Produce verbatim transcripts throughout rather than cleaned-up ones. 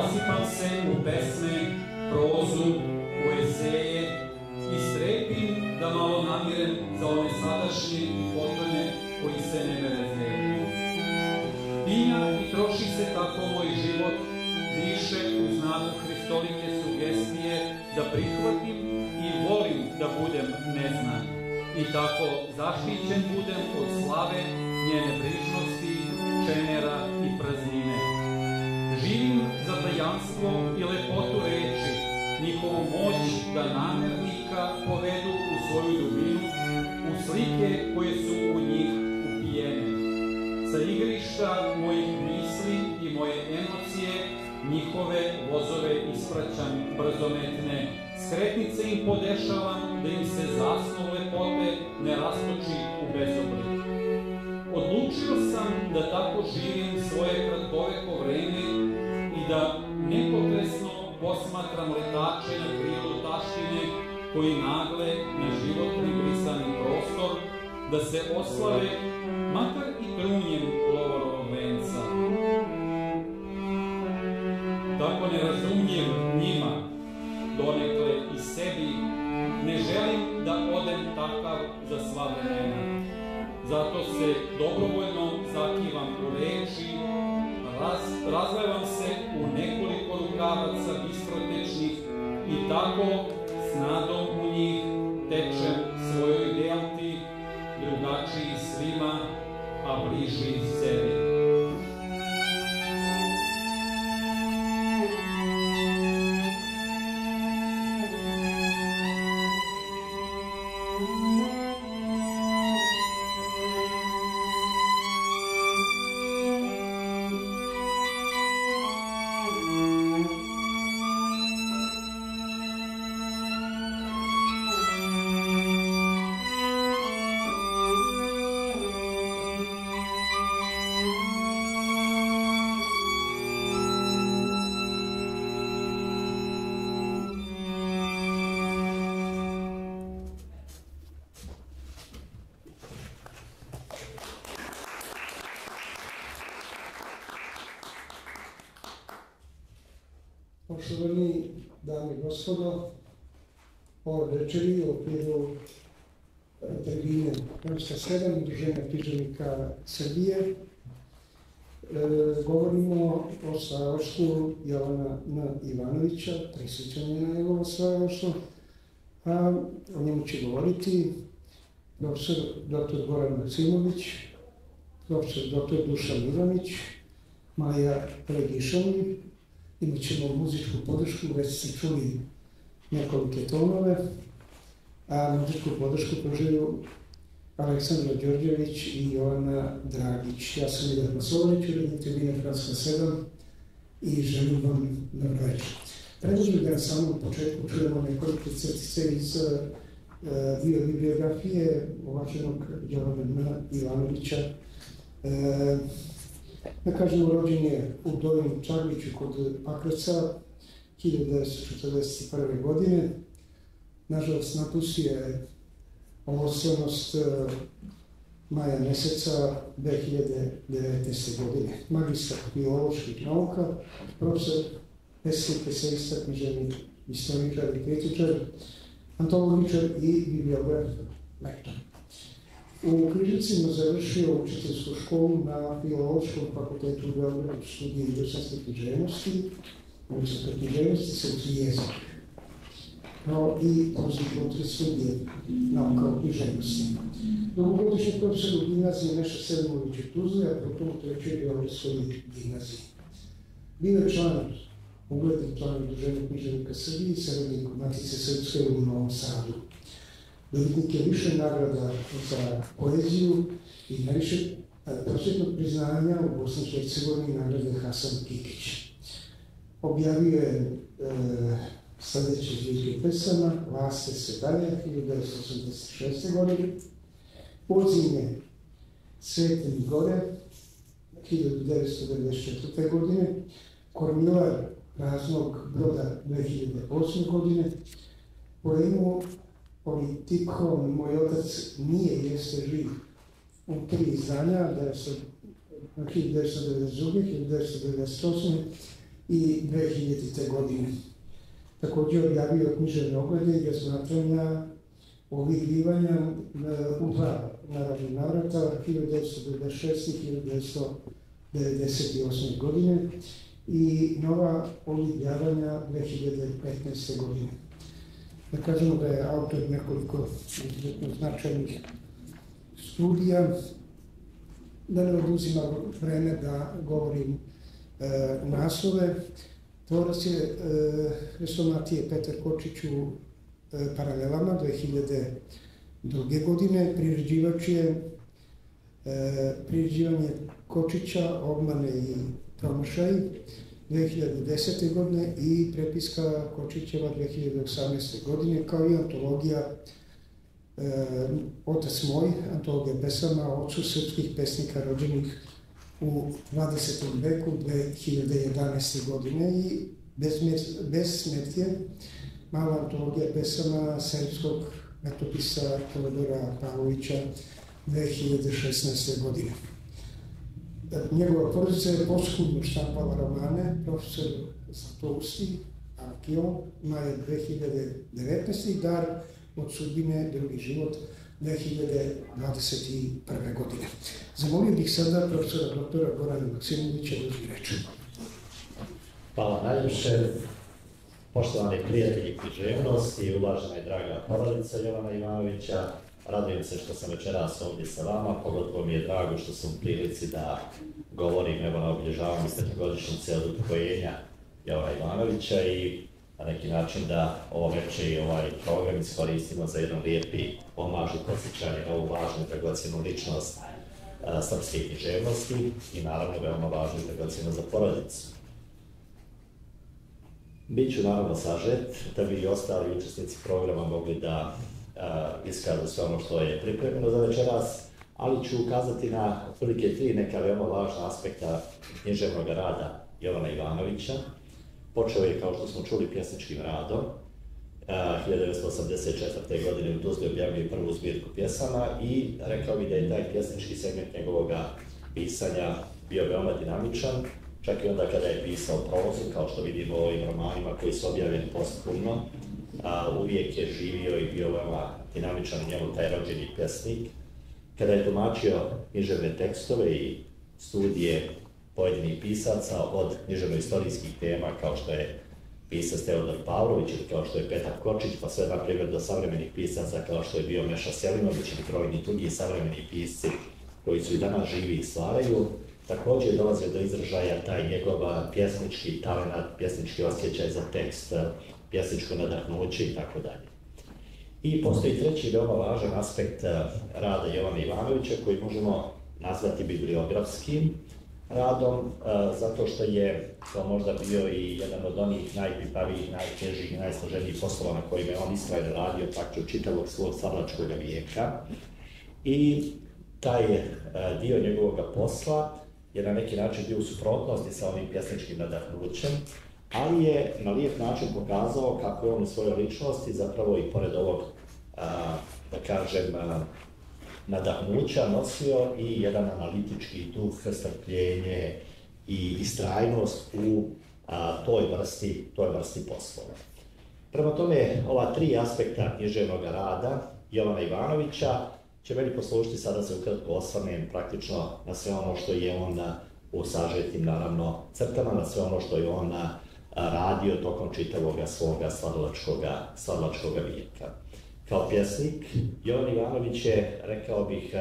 Rasipam se u pesme, prozu, u eseje i strepim da malo namirem za one sadašnje i potrebne koji se ne mere zreju. Pinja i troši se tako moj život, diše u znaku Hristolike sugestije da prihvatim i volim da budem neznan. I tako zaštićen budem od slave, njene brižnosti, čenera i praznine. Živim za tajanstvo i lepotu reči, njihovu moć da namernika povedu u svoju dubinu, u slike koje su u njih upijene. Sa igrišta mojih misli i moje emocije, njihove vozove ispraćam brzometne, skretnice im podešavam da im se zasnov lepote ne rastoči u bezoblik. Odlučio sam da tako živim svoje kratkoveko vreme i da nepotresno posmatram letače na krilu taštine koji nagle na životni brisani prostor da se oslave makar i trunjem lovorovog venca. Tako ne razumljiv njima, donekle i sebi, ne želim da odem takav za sva vremena. Zato se dobrovoljno zakivam u reči, raz, razlevam se u nekoliko rukavaca bistrotečnih i tako s nadom u njih tečem svojoj delti, drugačiji svima, a bliži sebi. Poštovani dame i gospodo, ovo večeri u okviru tribine Rimska sedam Udruženja književnika Srbije e, govorimo o stvaralaštvu Jovana N. Ivanovića, prisjećanje na njegovo stvaralaštvo, a o njemu će govoriti profesor doktor Goran Maksimović, profesor doktor Dušan Ivanić, Maja Legišani. Imat ćemo muzičku podršku, već ste čuli nekolike tonove, a muzičku podršku pružaju Aleksandra Đorđević i Jovana Dragić. Ja sam Idar Masović, urednik tribine Hrvatska sedam i želim vam dobro večer. Predlažem da na samom početku čujemo nekoliko crtice iz uh, bibliografije uvaženog Jovana N. Ivanovića. Uh, Da kažemo, rođen je u Donjem Čagliću kod Pakraca hiljadu devetsto četrdeset prve. godine. Nažalost, napustio je ovostranost maja meseca dve hiljade devetnaeste. godine. Magistar bioloških nauka, profesor, esejista, eseista, književnik, istoričar i kritičar, antologičar i bibliograf, lektor. U Križevcima završio učiteljsku školu na Filološkom fakultetu u Beogradu, studije industrijske književnosti, industrijske književnosti, srpski jezik, kao i postdiplomske studije nauka o književnosti. Dugogodišnji profesor u gimnaziji Neša Selimović u Tuzli, a potom u trećoj Beogradskoj gimnaziji. Bio je član, ugledni član Udruženja književnika Srbije i saradnik Matice Srpske u Novom Sadu. Dobitnik je više nagrada za poeziju i najviše prosvjetnog priznanja u Bosni i Hercegovini nagrade Hasan Kikić. Objavio je e, sledeće zbirke pesama: Laste se dalje, hiljadu devetsto osamdeset šeste. godine, Podzimlje Svete mi gore, hiljadu devetsto devedeset četvrte. godine, Kormilar praznog broda dve hiljade osme. godine, poemu Politikom moj otac nije jeste živ u tri izdanja, hiljadu devetsto devedeset druge. hiljadu devetsto devedeset osme. i dve hiljadite. godine. Također objavio književne oglede i razmatranja ovih bivanja u dva naravno navrata, hiljadu devetsto devedeset šeste i hiljadu devetsto devedeset osme. godine i nova objavljavanja dve hiljade petnaeste. godine. Da kažemo da je autor nekoliko izuzetno značajnih studija, da ne oduzima vreme da govorim e, naslove. Tvorac je e, Hrestomatije Petar Kočić u e, Paralelama dve hiljade druge. godine, priređivač je e, priređivanje Kočića, obmane i promašaj dve hiljade desete. godine i prepiska Kočićeva dve hiljade osamnaeste. godine, kao i antologija e, Otac moj, antologija pesama o ocu srpskih pesnika rođenih u dvadesetom veku dve hiljade jedanaeste. godine i Bez smetnje, mala antologija pesama srpskog letopisa Teodora Pavlovića dve hiljade šesnaeste. godine. Njegova porodica je poskudno štampala romane, profesor Zlatousti, Arkio, maja dve hiljade devetnaeste. i Dar od sudbine, drugi život, dve hiljade dvadeset prve. godine. Zamolio bih sada profesora doktora Gorana Maksimovića da uzme reč. Hvala najljepše. Poštovani prijatelji književnosti i uvažena i draga porodica Jovana Ivanovića, radujem se što sam večeras ovdje sa vama, pogotovo mi je drago što sam u prilici da govorim evo na obilježavanju stotogodišnjice od upokojenja Jovana Ivanovića i na neki način da ovo večer i ovaj program iskoristimo za jedan lijepi omaž i posjećanje na ovu važnu i dragocjenu ličnost a, srpske književnosti i naravno veoma važnu i dragocjenu za porodicu. Biću naravno sažet da bi i ostali učesnici programa mogli da a, iskažu sve ono što je pripremljeno za večeras, ali ću ukazati na otprilike tri neka veoma važna aspekta književnog rada Jovana Ivanovića. Počeo je, kao što smo čuli, pjesničkim radom. hiljadu devetsto osamdeset četvrte. godine u Tuzli objavio prvu zbirku pjesama i rekao bi da je taj pjesnički segment njegovog pisanja bio veoma dinamičan, čak i onda kada je pisao prozu, kao što vidimo u ovim romanima koji su objavljeni posthumno, uvijek je živio i bio veoma dinamičan u njemu taj rođeni pjesnik. Kada je tumačio književne tekstove i studije pojedinih pisaca od književno-istorijskih tema kao što je pisac Teodor Pavlović ili kao što je Petar Kočić, pa sve na primjer do savremenih pisaca kao što je bio Meša Selimović ili brojni drugi savremeni pisci koji su i danas živi i stvaraju. Također dolaze do izražaja taj njegov pjesnički talenat, pjesnički osjećaj za tekst, pjesničko nadahnuće i tako dalje. I postoji treći veoma važan aspekt rada Jovana Ivanovića koji možemo nazvati bibliografskim radom, zato što je to možda bio i jedan od onih najpipavijih, najtežih i najsloženijih poslova na kojima je on istrajno radio praktično čitavog svog stvaralačkog vijeka. I taj dio njegovog posla je na neki način bio u suprotnosti sa onim pjesničkim nadahnućem, ali je na lijep način pokazao kako je on u svojoj ličnosti zapravo i pored ovog, da kažem, nadahnuća nosio i jedan analitički duh, strpljenje i istrajnost u a, toj vrsti, toj vrsti poslova. Prema tome, ova tri aspekta književnog rada Jovana Ivanovića će meni poslužiti sada da se ukratko osvrnem praktično na sve ono što je on u sažetim, naravno, crtama, na sve ono što je on radio tokom čitavog svoga stvaralačkog vijeka. Kao pjesnik, Jovan Ivanović je, rekao bih,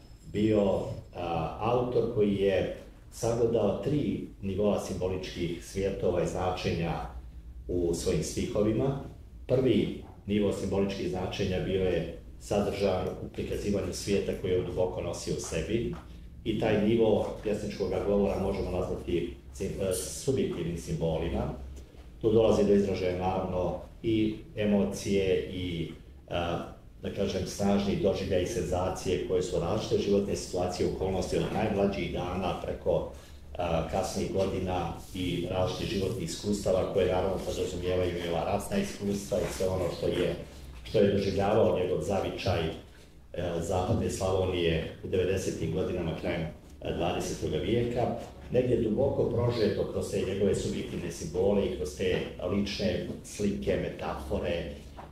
bio autor koji je sagledao tri nivoa simboličkih svjetova i značenja u svojim stihovima. Prvi nivo simboličkih značenja bio je sadržan u prikazivanju svijeta koji je duboko nosio u sebi i taj nivo pjesničkog govora možemo nazvati subjektivnim simbolima. Tu dolazi do izražaja naravno i emocije i da kažem snažni doživljaj i senzacije koje su različite životne situacije, okolnosti od najmlađih dana preko kasnih godina i različitih životnih iskustava koje naravno podrazumijevaju i ova ratna iskustva i sve ono što je što je doživljavao njegov zavičaj zapadne Slavonije u devedesetim godinama krajem dvadesetog vijeka, negdje duboko prožeto kroz te njegove subjektivne simbole i kroz te lične slike, metafore,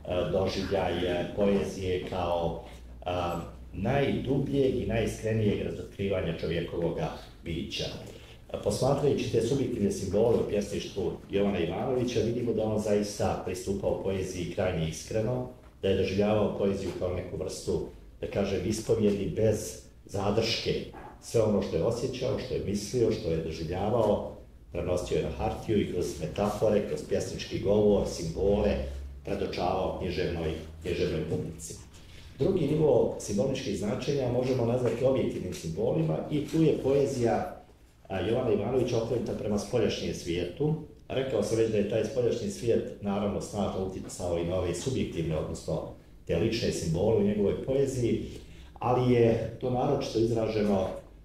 doživljaj poezije kao a, najdubljeg i najiskrenijeg razotkrivanja čovjekovog bića. Posmatrajući te subjektivne simbole u pjesništvu Jovana Ivanovića, vidimo da on zaista pristupao poeziji krajnje iskreno, da je doživljavao poeziju kao neku vrstu, da kažem, ispovjedi bez zadrške. Sve ono što je osjećao, što je mislio, što je doživljavao, prenosio je na hartiju i kroz metafore, kroz pjesnički govor, simbole, predočavao književnoj, književnoj publici. Drugi nivo simboličkih značenja možemo nazvati objektivnim simbolima i tu je poezija Jovana Ivanovića okrenuta prema spoljašnjem svijetu. Rekao sam već da je taj spoljašnji svijet naravno snažno utjecao i na ove subjektivne, odnosno te lične simbole u njegovoj poeziji, ali je to naročito izraženo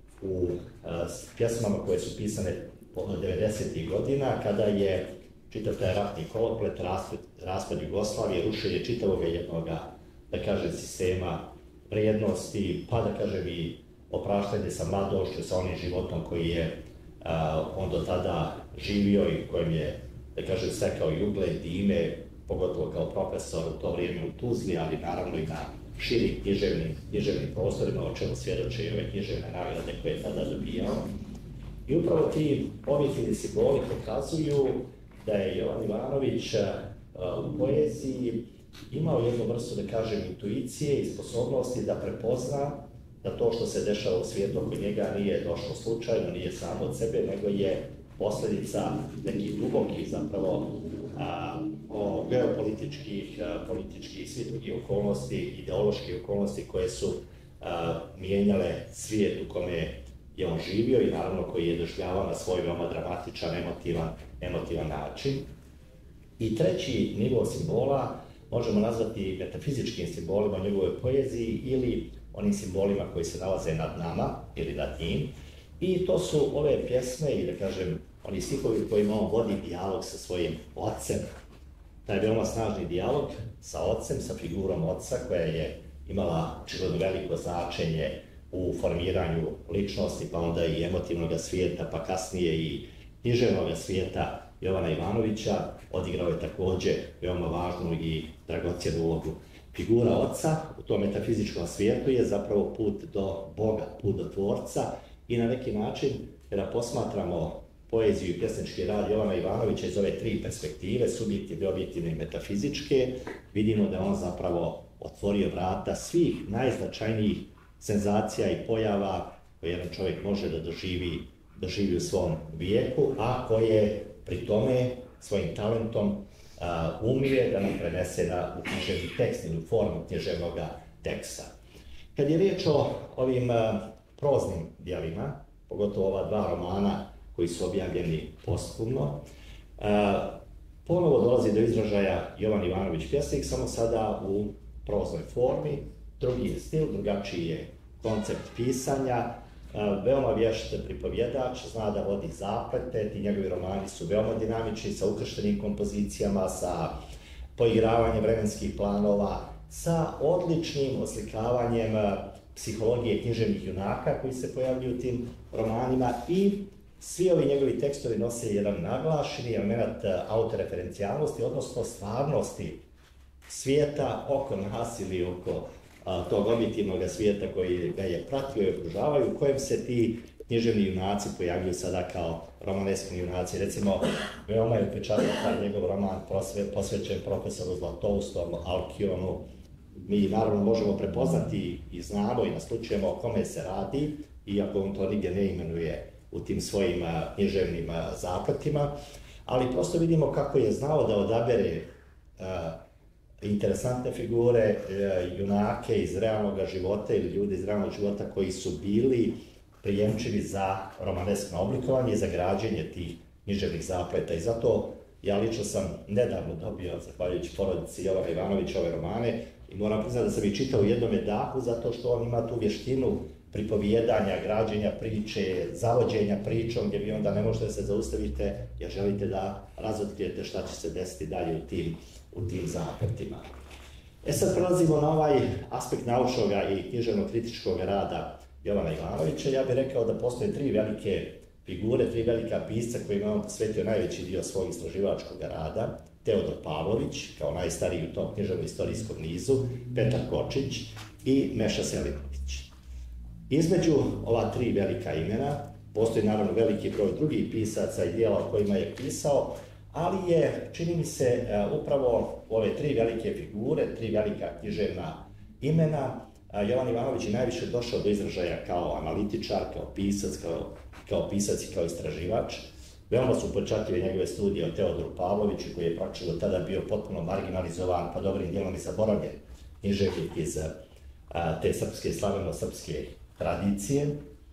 u pjesmama koje su pisane od devedesetih godina, kada je čitav taj ratni koloplet, raspad, raspad Jugoslavije, rušenje čitavog jednog, da kažem, sistema vrijednosti, pa da kažem i opraštanje sa mladošću, sa onim životom koji je a, on do tada živio i kojem je, da kažem, stekao i ugled i ime, pogotovo kao profesor u to vrijeme u Tuzli, ali naravno i na širim književnim, književnim prostorima, o čemu svjedoče i ove književne nagrade koje je tada dobijao. I upravo ti objektivni simboli pokazuju da je Jovan Ivanović a, u poeziji imao jednu vrstu, da kažem, intuicije i sposobnosti da prepozna da to što se dešava u svijetu oko njega nije došlo slučajno, nije samo od sebe, nego je posljedica nekih dubokih zapravo a, o geopolitičkih, a, političkih, svjetskih okolnosti, ideoloških okolnosti koje su a, mijenjale svijet u kome je on živio i naravno koji je doživljavao na svoj veoma dramatičan, emotivan, emotivan način. I treći nivo simbola možemo nazvati metafizičkim simbolima u njegovoj poeziji ili onim simbolima koji se nalaze nad nama ili nad njim. I to su ove pjesme i, da kažem, oni stihovi kojima on vodi dijalog sa svojim ocem. Taj veoma snažni dijalog sa ocem, sa figurom oca koja je imala očigledno veliko značenje u formiranju ličnosti, pa onda i emotivnog svijeta, pa kasnije i književnog svijeta Jovana Ivanovića, odigrao je također veoma važnu i dragocjenu ulogu. Figura oca u tom metafizičkom svijetu je zapravo put do Boga, put do Tvorca i na neki način, kada posmatramo poeziju i pjesnički rad Jovana Ivanovića iz ove tri perspektive, subjektivne, objektivne i metafizičke, vidimo da on zapravo otvorio vrata svih najznačajnijih senzacija i pojava koje jedan čovjek može da doživi, doživi u svom vijeku, a koje pri tome svojim talentom a, umije da nam prenese na književni tekst ili formu književnog teksta. Kad je riječ o ovim a, proznim djelima, pogotovo ova dva romana koji su objavljeni posthumno, a, ponovo dolazi do izražaja Jovan Ivanović pjesnik, samo sada u proznoj formi. Drugi je stil, drugačiji je koncept pisanja, veoma vješt pripovjedač, zna da vodi zaplete, ti njegovi romani su veoma dinamični, sa ukrštenim kompozicijama, sa poigravanjem vremenskih planova, sa odličnim oslikavanjem psihologije književnih junaka koji se pojavljuju u tim romanima i svi ovi njegovi tekstovi nose jedan naglašeni element autoreferencijalnosti, odnosno stvarnosti svijeta oko nas ili oko a, tog objektivnog svijeta koji ga je pratio i okružavaju, u kojem se ti književni junaci pojavljuju sada kao romaneskni junaci. Recimo, veoma je upečatljiv taj njegov roman posvećen profesoru Zlatoustom, Alkionu. Mi naravno možemo prepoznati i znamo i naslučujemo o kome se radi, iako on to nigdje ne imenuje u tim svojim a, književnim a, zapletima, ali prosto vidimo kako je znao da odabere a, interesantne figure, junake iz realnog života ili ljudi iz realnog života koji su bili prijemčivi za romaneskno oblikovanje i za građenje tih književnih zapleta. I zato ja lično sam nedavno dobio, zahvaljujući porodici Jovana Ivanovića, ove romane i moram priznati da sam ih čitao u jednom dahu zato što on ima tu vještinu pripovijedanja, građenja priče, zavođenja pričom gdje vi onda ne možete se zaustavite jer želite da razotkrijete šta će se desiti dalje u tim u tim zapletima. E sad prelazimo na ovaj aspekt naučnog i književno-kritičkog rada Jovana Ivanovića. Ja bih rekao da postoje tri velike figure, tri velika pisca kojima on posvetio najveći dio svog istraživačkog rada, Teodor Pavlović, kao najstariji u tom književno-istorijskom nizu, Petar Kočić i Meša Selimović. Između ova tri velika imena postoji naravno veliki broj drugih pisaca i dijela o kojima je pisao, ali je, čini mi se, upravo ove tri velike figure, tri velika književna imena, Jovan Ivanović je najviše došao do izražaja kao analitičar, kao pisac, kao, kao pisac i kao istraživač. Veoma su upečatljive njegove studije o Teodoru Pavloviću, koji je praktično do tada bio potpuno marginalizovan, pa dobrim dijelom i zaboravljen književnik iz a, te srpske, slaveno-srpske tradicije.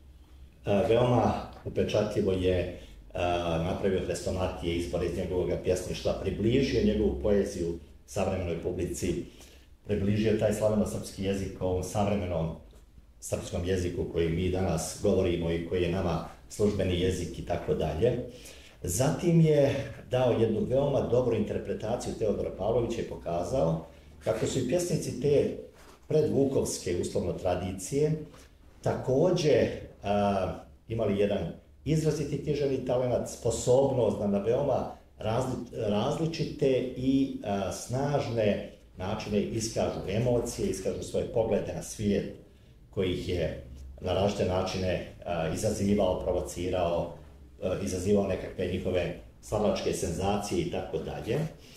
A, veoma upečatljivo je a, napravio hrestomatije, izbor iz njegovog pjesništva, približio njegovu poeziju savremenoj publici, približio taj slaveno-srpski jezik ovom savremenom srpskom jeziku koji mi danas govorimo i koji je nama službeni jezik i tako dalje. Zatim je dao jednu veoma dobru interpretaciju Teodora Pavlovića i pokazao kako su i pjesnici te predvukovske uslovno tradicije takođe a, imali jedan izraziti književni talenat, sposobnost da na veoma razli, različite i a, snažne načine iskažu emocije, iskažu svoje poglede na svijet koji ih je na različite načine a, izazivao, provocirao, a, izazivao nekakve njihove stvaralačke senzacije i tako dalje.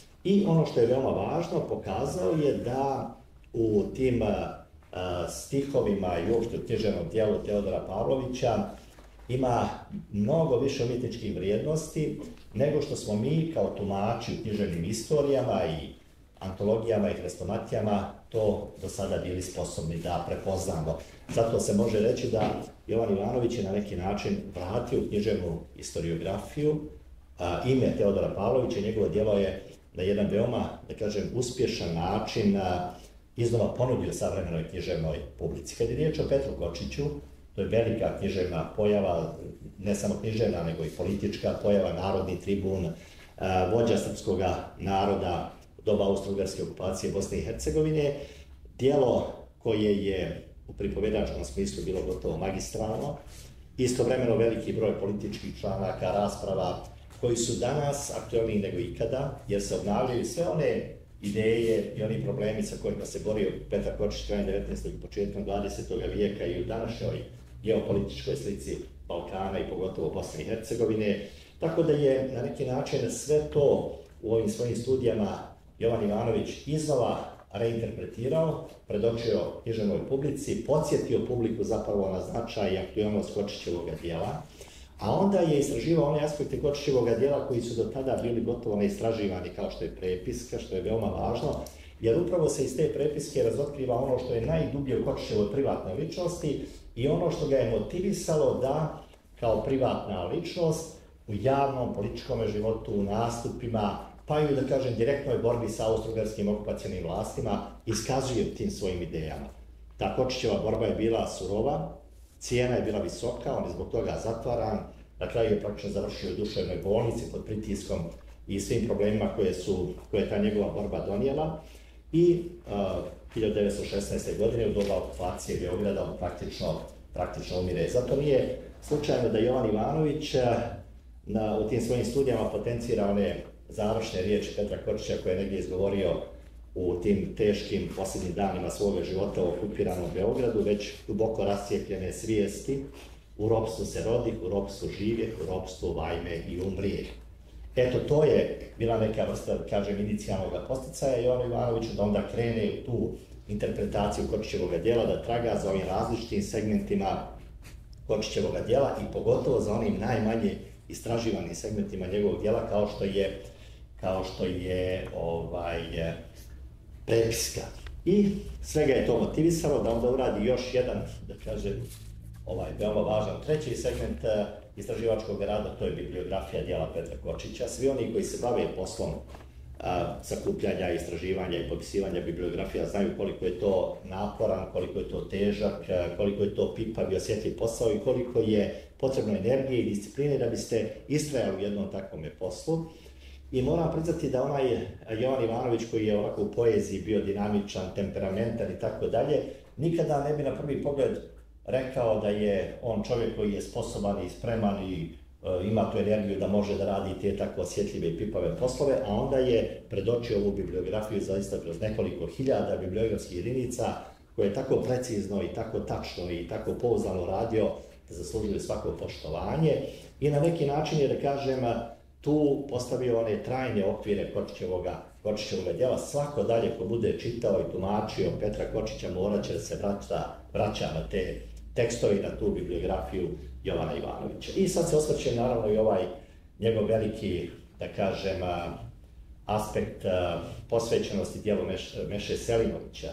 I ono što je veoma važno, pokazao je da u tim a, a, stihovima i uopšte u književnom dijelu Teodora Pavlovića ima mnogo više umjetničkih vrijednosti nego što smo mi kao tumači u književnim istorijama i antologijama i hrestomatijama to do sada bili sposobni da prepoznamo. Zato se može reći da Jovan Ivanović je na neki način vratio u književnu historiografiju a, ime Teodora Pavlovića i njegovo djelo je na jedan veoma, da kažem, uspješan način a, iznova ponudio savremenoj književnoj publici. Kad je riječ o Petru Kočiću, to je velika književna pojava, ne samo književna, nego i politička pojava, narodni tribun, a, vođa srpskog naroda doba austro-ugarske okupacije Bosne i Hercegovine, djelo koje je u pripovedačkom smislu bilo gotovo magistralno, istovremeno veliki broj političkih članaka, rasprava, koji su danas aktualniji nego ikada, jer se obnavljaju sve one ideje i oni problemi sa kojima se borio Petar Kočić krajem devetnaestog i početkom dvadesetog vijeka i u današnjoj geopolitičkoj slici Balkana i pogotovo Bosne i Hercegovine. Tako da je na neki način sve to u ovim svojim studijama Jovan Ivanović iznova reinterpretirao, predočio književnoj publici, podsjetio publiku zapravo na značaj i aktualnost Kočićevog djela, a onda je istraživao one aspekte Kočićevog djela koji su do tada bili gotovo neistraživani, kao što je prepiska, što je veoma važno, jer upravo se iz te prepiske razotkriva ono što je najdublje u Kočićevoj privatnoj ličnosti i ono što ga je motivisalo da, kao privatna ličnost, u javnom političkom životu, u nastupima, pa i, da kažem, direktnoj borbi sa austro-ugarskim okupacionim vlastima, iskazuje tim svojim idejama. Ta Kočićeva borba je bila surova, cijena je bila visoka, on je zbog toga zatvaran, na kraju je praktično završio u duševnoj bolnici pod pritiskom i svim problemima koje su, koje je ta njegova borba donijela. I uh, hiljadu devetsto šesnaeste. godine u doba okupacije Beograda on praktično, praktično umire. Zato nije slučajno da Jovan Ivanović na, u tim svojim studijama potencira one završne riječi Petra Kočića koje je negdje izgovorio u tim teškim posljednjim danima svoga života u okupiranom Beogradu, već duboko rascijepljene svijesti, u ropstvu se rodih, u ropstvu živje, u ropstvu vajme i umrije. Eto, to je bila neka vrsta, kažem, inicijalnog posticaja Jovanu Ivanoviću da onda krene u tu interpretaciju Kočićevog djela, da traga za ovim različitim segmentima Kočićevog djela i pogotovo za onim najmanje istraživanim segmentima njegovog djela kao što je kao što je ovaj, prepiska. I svega je to motivisalo da onda uradi još jedan, da kažem, ovaj, veoma važan treći segment istraživačkog rada, to je bibliografija djela Petra Kočića. Svi oni koji se bave poslom a, sakupljanja, istraživanja i popisivanja bibliografija znaju koliko je to naporan, koliko je to težak, koliko je to pipav i osjetljiv posao i koliko je potrebno energije i discipline da biste istrajali u jednom takvom poslu. I moram priznati da onaj Jovan Ivanović koji je ovako u poeziji bio dinamičan, temperamentan i tako dalje, nikada ne bi na prvi pogled rekao da je on čovjek koji je sposoban i spreman i ima tu energiju da može da radi te tako osjetljive i pipave poslove, a onda je predočio ovu bibliografiju zaista kroz nekoliko hiljada bibliografskih jedinica koje je tako precizno i tako tačno i tako pouzdano radio da zaslužuje svako poštovanje i na neki način je, da kažem, tu postavio one trajne okvire Kočićevoga, Kočićevoga djela. Svako dalje ko bude čitao i tumačio Petra Kočića morat će da se vraća, vraća na te tekstove i na tu bibliografiju Jovana Ivanovića. I sad se osvrće naravno i ovaj njegov veliki, da kažem, aspekt posvećenosti djelu Meše Selimovića.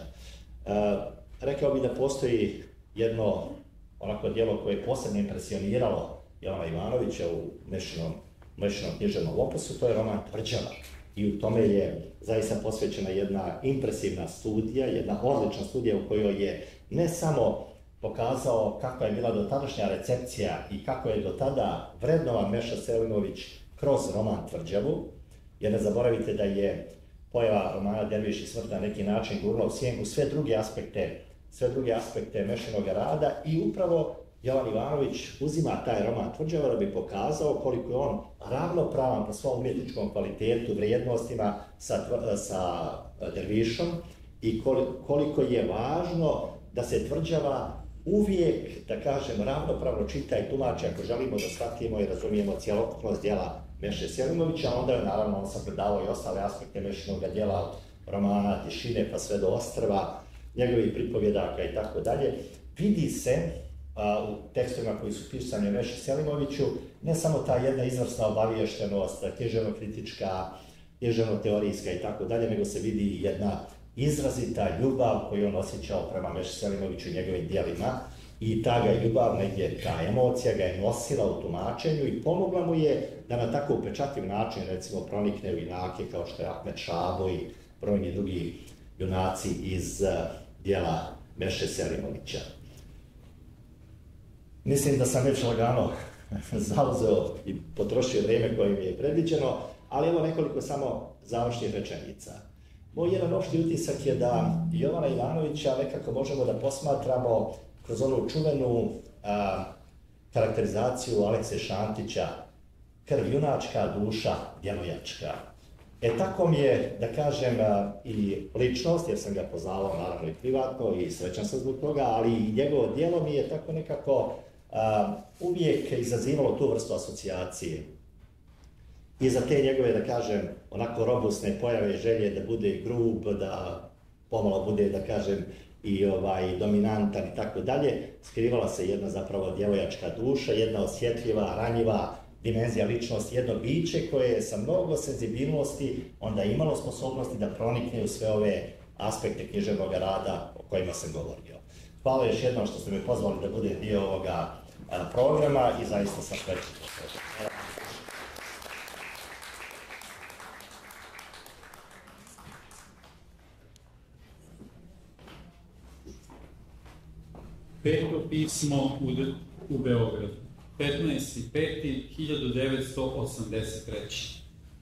Rekao bih da postoji jedno onako djelo koje je posebno impresioniralo Jovana Ivanovića u Mešinom, Mešinom književnom opusu, to je roman Tvrđava. I u tome je zaista posvećena jedna impresivna studija, jedna odlična studija u kojoj je ne samo pokazao kakva je bila dotadašnja recepcija i kako je do tada vrednovan Meša Selimović kroz roman Tvrđavu, jer ne zaboravite da je pojava romana Derviš i smrt na neki način gurla u sjenku sve druge aspekte, sve druge aspekte Mešinog rada i upravo Jovan Ivanović uzima taj roman Tvrđava da bi pokazao koliko je on ravnopravan po svom umjetničkom kvalitetu, vrijednostima sa, sa Dervišom i koliko je važno da se Tvrđava uvijek, da kažem, ravnopravno čita i tumači ako želimo da shvatimo i razumijemo cjelokupnost djela Meše Selimovića, onda je naravno on sagledavao i ostale aspekte Mešinog djela od romana Tišine pa sve do Ostrva, njegovih pripovjedaka i tako dalje. Vidi se a, u tekstovima koji su pisani o Meši Selimoviću ne samo ta jedna izvrsna obaviještenost, književno-kritička, književno-teorijska i tako dalje, nego se vidi jedna izrazita ljubav koju on osjećao prema Meši Selimoviću i njegovim djelima i ta ga ljubav, negdje ta emocija ga je nosila u tumačenju i pomogla mu je da na tako upečatljiv način recimo pronikne u junake kao što je Ahmet Šabo i brojni drugi junaci iz djela Meše Selimovića. Mislim da sam već lagano zauzeo i potrošio vrijeme koje mi je predviđeno, ali evo nekoliko samo završnih rečenica. Moj jedan opšti utisak je da Jovana Ivanovića nekako možemo da posmatramo kroz onu čuvenu a, karakterizaciju Alekse Šantića, krv junačka, duša djevojačka. E tako mi je, da kažem, a, i ličnost, jer sam ga poznavao naravno i privatno i srećan sam zbog toga, ali i njegovo djelo mi je tako nekako a, uvijek izazivalo tu vrstu asocijacije. I za te njegove, da kažem, onako robustne pojave, želje da bude grub, da pomalo bude, da kažem, i ovaj, dominantan i tako dalje, skrivala se jedna zapravo djevojačka duša, jedna osjetljiva, ranjiva dimenzija ličnosti, jedno biće koje je sa mnogo senzibilnosti onda imalo sposobnosti da pronikne u sve ove aspekte književnog rada o kojima sam govorio. Hvala još jednom što ste me pozvali da bude dio ovoga a, programa i zaista sam srećan. Peto pismo u, u Beogradu, petnaesti peti hiljadu devetsto osamdeset treće.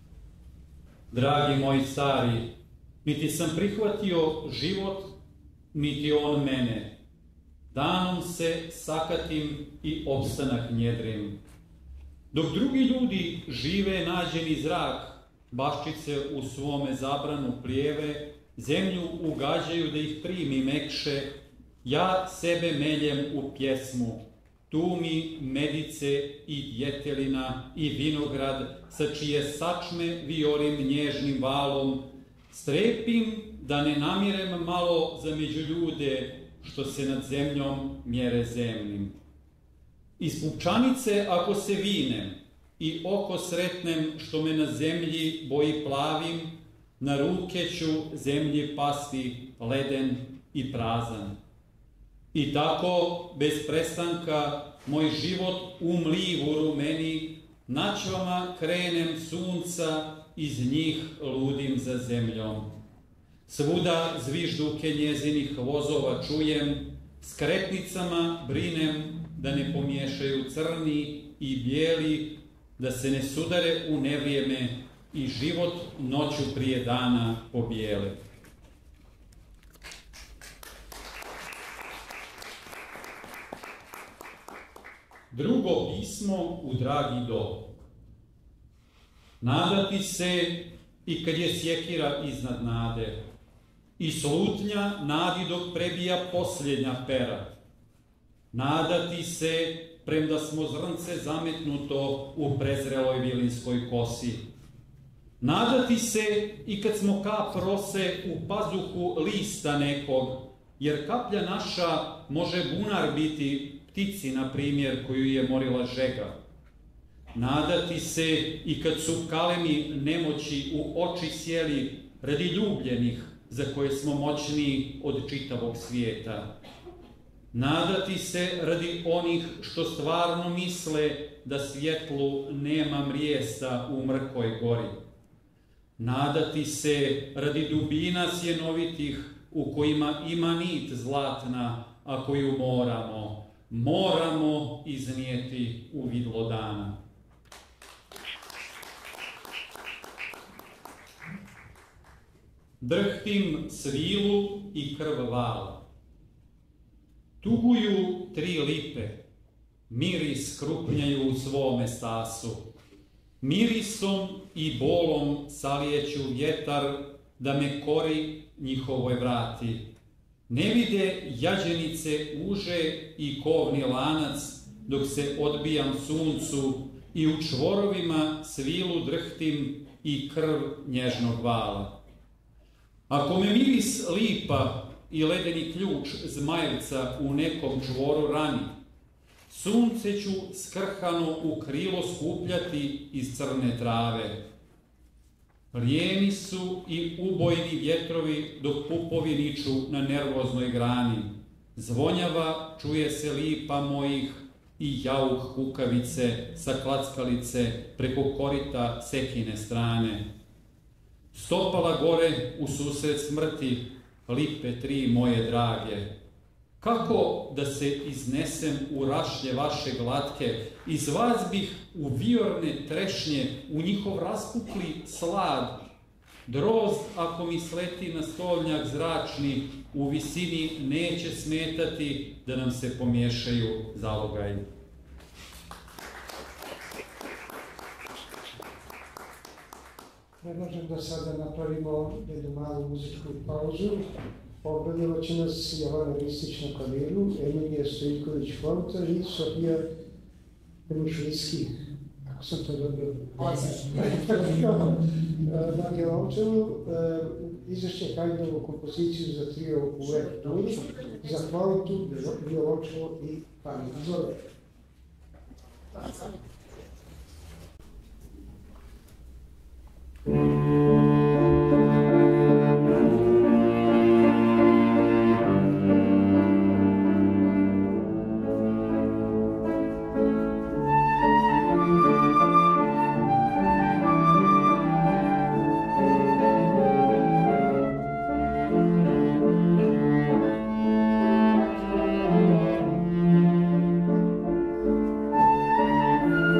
Dragi moji stari, niti sam prihvatio život, niti on mene. Danom se sakatim i opstanak njedrim. Dok drugi ljudi žive nađeni zrak, baščice u svome zabranu plijeve, zemlju ugađaju da ih primi mekše, ja sebe meljem u pjesmu, tu mi medice i djetelina i vinograd, sa čije sačme viorim nježnim valom, strepim da ne namirem malo za među ljude, što se nad zemljom mjere zemnim. Iz pupčanice ako se vinem i oko sretnem što me na zemlji boji plavim, na ruke ću zemlji pasti leden i prazan. I tako, bez prestanka, moj život u mlivu rumeni, načvama krenem sunca, iz njih ludim za zemljom. Svuda zvižduke njezinih vozova čujem, s kretnicama brinem da ne pomiješaju crni i bijeli, da se ne sudare u nevrijeme i život noću prije dana pobijele. Drugo pismo u dragi dom. Nadati se i kad je sjekira iznad nade, i slutnja nadi dok prebija posljednja pera. Nadati se, premda smo zrnce zametnuto u prezreloj vilinskoj kosi. Nadati se i kad smo kap rose u pazuhu lista nekog, jer kaplja naša može bunar biti ptici, na primjer, koju je morila žega. Nadati se i kad su kalemi nemoći u oči sjeli radi ljubljenih, za koje smo moćniji od čitavog svijeta. Nadati se radi onih što stvarno misle da svjetlu nema mrijesta u mrkoj gori. Nadati se radi dubina sjenovitih u kojima ima nit zlatna, a koju moramo, moramo iznijeti u vidlo dana. Drhtim svilu i krv vala. Tuguju tri lipe, miris krupnjaju u svome stasu. Mirisom i bolom salijeću vjetar da me kori njihovoj vrati. Ne vide jađenice uže i kovni lanac dok se odbijam suncu i u čvorovima svilu drhtim i krv nježnog vala. Ako me miris lipa i ledeni ključ zmajevca u nekom čvoru rani, sunce ću skrhano u krilo skupljati iz crne trave. Lijeni su i ubojni vjetrovi dok pupovi niču na nervoznoj grani. Zvonjava čuje se lipa mojih i jauh kukavice sa klackalice preko korita sekine strane. Stopala gore u susret smrti, lipe tri moje drage. Kako da se iznesem u rašlje vaše glatke, iz vas bih u viorne trešnje, u njihov raspukli slad. Drozd, ako mi sleti na stolnjak zračni, u visini neće smetati da nam se pomiješaju zalogaji. Predlažem da sada napravimo jednu malu muzičku pauzu. Obradila će nas Jovana Ristić na klaviru, Emilija Stojković-Fonta i Sofija Mišlijski, ako sam to dobro... Na violončelu izvešće Haydnovu kompoziciju za trio u Uverturu, za flautu, violončelo i pamet. Zove. Thank you.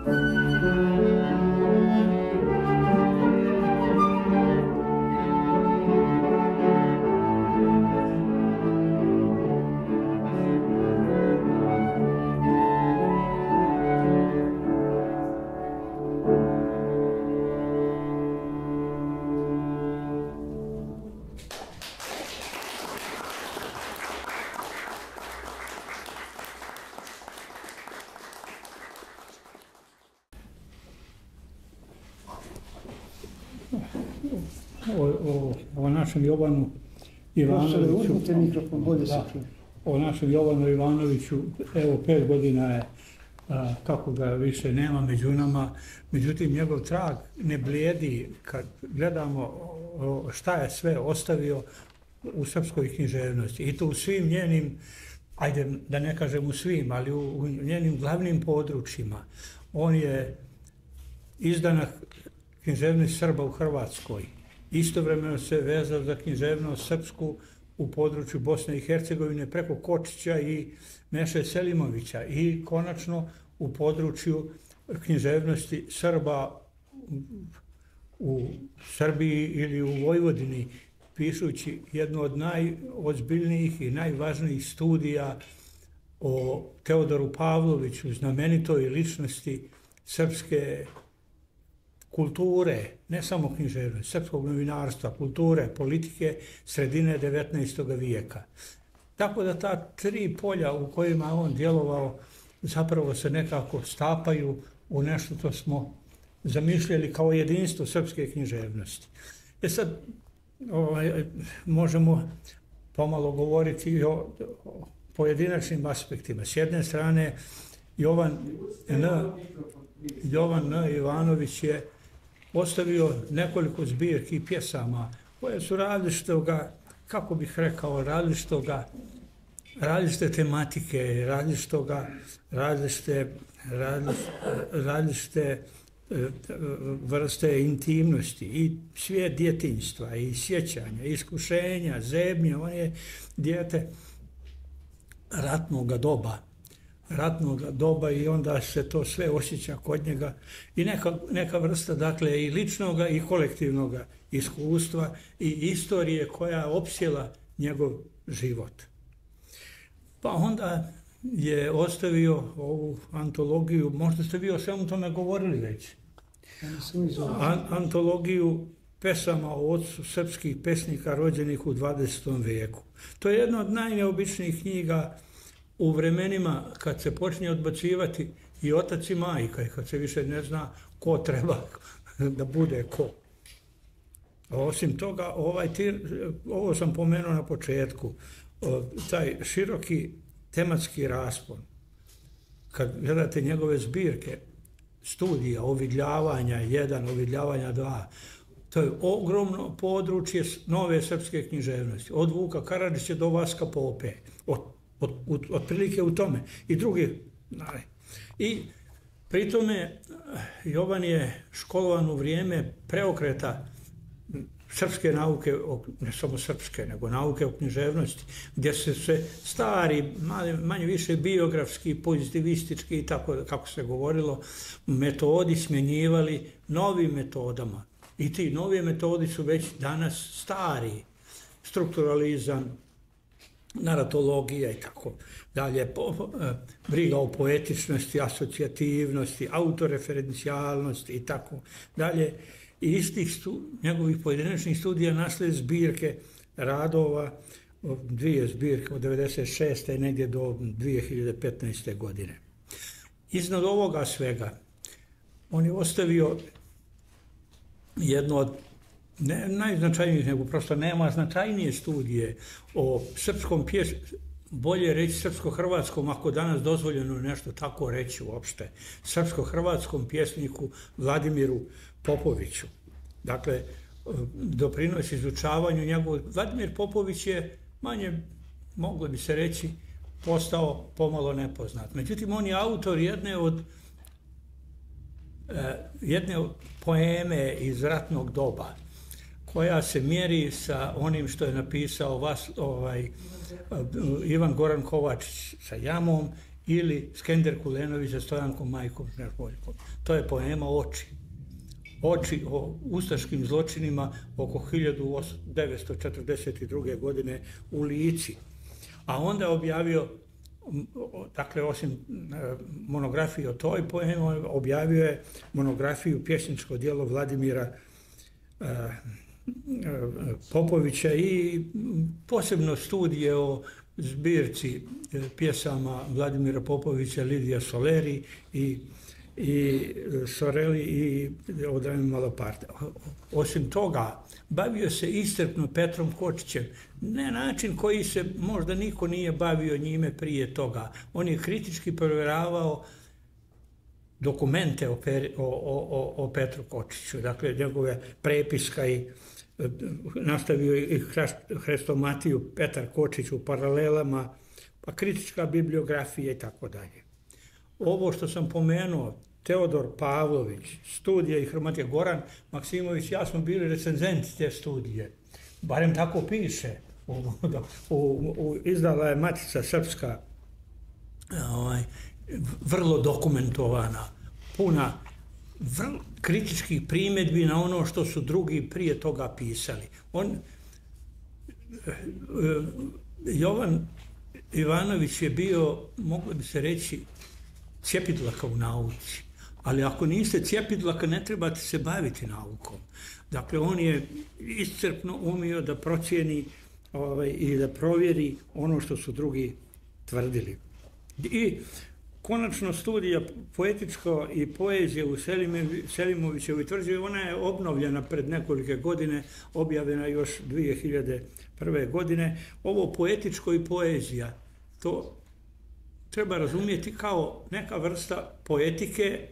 O, o, o našem Jovanu Ivanoviću, da, o našem Jovanu Ivanoviću, evo pet godina je a, kako ga više nema među nama, međutim njegov trag ne blijedi kad gledamo o, šta je sve ostavio u srpskoj književnosti i to u svim njenim, ajde da ne kažem u svim, ali u, u njenim glavnim područjima. On je izdanak književnosti Srba u Hrvatskoj. Istovremeno se vezao za književnost srpsku u području Bosne i Hercegovine preko Kočića i Meše Selimovića i konačno u području književnosti Srba u Srbiji ili u Vojvodini, pišući jednu od najozbiljnijih i najvažnijih studija o Teodoru Pavloviću, znamenitoj ličnosti srpske kulture, ne samo književnosti, srpskog novinarstva, kulture, politike, sredine devetnaestog vijeka. Tako da ta tri polja u kojima on djelovao zapravo se nekako stapaju u nešto što smo zamišljali kao jedinstvo srpske književnosti. E sad, ovaj, možemo pomalo govoriti i o, o pojedinačnim aspektima. S jedne strane, Jovan N. Jovan N. Ivanović je ostavio nekoliko zbirki pjesama koje su različitoga, kako bih rekao, različitoga, različite tematike, različitoga, različite, različite vrste intimnosti i svijet djetinjstva i sjećanja, iskušenja, zebnje. On je dijete ratnog doba. ratnog doba i onda se to sve osjeća kod njega i neka, neka vrsta, dakle, i ličnoga i kolektivnoga iskustva i istorije koja opsjela njegov život. Pa onda je ostavio ovu antologiju, možda ste vi o svemu tome govorili već, An, antologiju pesama o ocu srpskih pesnika rođenih u dvadesetom vijeku. To je jedna od najneobičnijih knjiga u vremenima kad se počinje odbacivati i otac i majka i kad se više ne zna ko treba da bude ko. Osim toga, ovaj tir, ovo sam pomenuo na početku, taj široki tematski raspon, kad gledate njegove zbirke, studija, ovidljavanja jedan, ovidljavanja dva, to je ogromno područje nove srpske književnosti, od Vuka Karadžića do Vaska Pope, od Od, od, otprilike u tome i drugi. I pri tome Jovan je školovan u vrijeme preokreta srpske nauke, ne samo srpske, nego nauke o književnosti, gdje se se stari, manje više biografski, pozitivistički i tako kako se govorilo, metodi smjenjivali novim metodama. I ti novi metodi su već danas stari. Strukturalizam, naratologija i tako dalje, briga o poetičnosti, asocijativnosti, autoreferencijalnosti i tako dalje. I iz tih stu, njegovih pojedinačnih studija nasle zbirke radova, dvije zbirke od devedeset šeste negdje do dvije hiljade petnaeste. godine. Iznad ovoga svega on je ostavio jedno od ne najznačajnijih, nego prosto nema značajnije studije o srpskom pjesmu, bolje reći srpsko-hrvatskom, ako danas dozvoljeno nešto tako reći uopšte, srpsko-hrvatskom pjesniku Vladimiru Popoviću. Dakle, doprinosi izučavanju njegovog. Vladimir Popović je manje, moglo bi se reći, postao pomalo nepoznat. Međutim, on je autor jedne od jedne poeme iz ratnog doba, koja se mjeri sa onim što je napisao vas, ovaj, Ivan Goran Kovačić sa Jamom ili Skender Kulenović sa Stojankom Majkom Žmižoljkom. To je poema Oči. Oči o ustaškim zločinima oko hiljadu devetsto četrdeset druge. godine u Lici. A onda je objavio, dakle, osim monografije o toj poemi, objavio je monografiju pjesničko djelo Vladimira Popovića i posebno studije o zbirci pjesama Vladimira Popovića, Lidija Soleri i i Soreli i Odrajom Malaparte. Osim toga, bavio se iscrpno Petrom Kočićem, ne način koji se možda niko nije bavio njime prije toga. On je kritički provjeravao dokumente o, o, o, o Petru Kočiću, dakle njegove prepiska i nastavio i hrestomatiju Petar Kočić u paralelama, pa kritička bibliografija i tako dalje. Ovo što sam pomenuo, Teodor Pavlović, studija i hromatija, Goran Maksimović, ja smo bili recenzenti te studije, barem tako piše, u, u, u, izdala je Matica Srpska, ovaj, vrlo dokumentovana, puna vrlo kritičkih primjedbi na ono što su drugi prije toga pisali. On, Jovan Ivanović je bio, moglo bi se reći, cjepidlaka u nauci. Ali ako niste cjepidlaka, ne trebate se baviti naukom. Dakle, on je iscrpno umio da procijeni ovaj, i da provjeri ono što su drugi tvrdili. I konačno studija poetičko i poezije u Selimovićevoj tvrđavi, ona je obnovljena pred nekolike godine, objavljena još dvije hiljade prve. godine. Ovo poetičko i poezija, to treba razumjeti kao neka vrsta poetike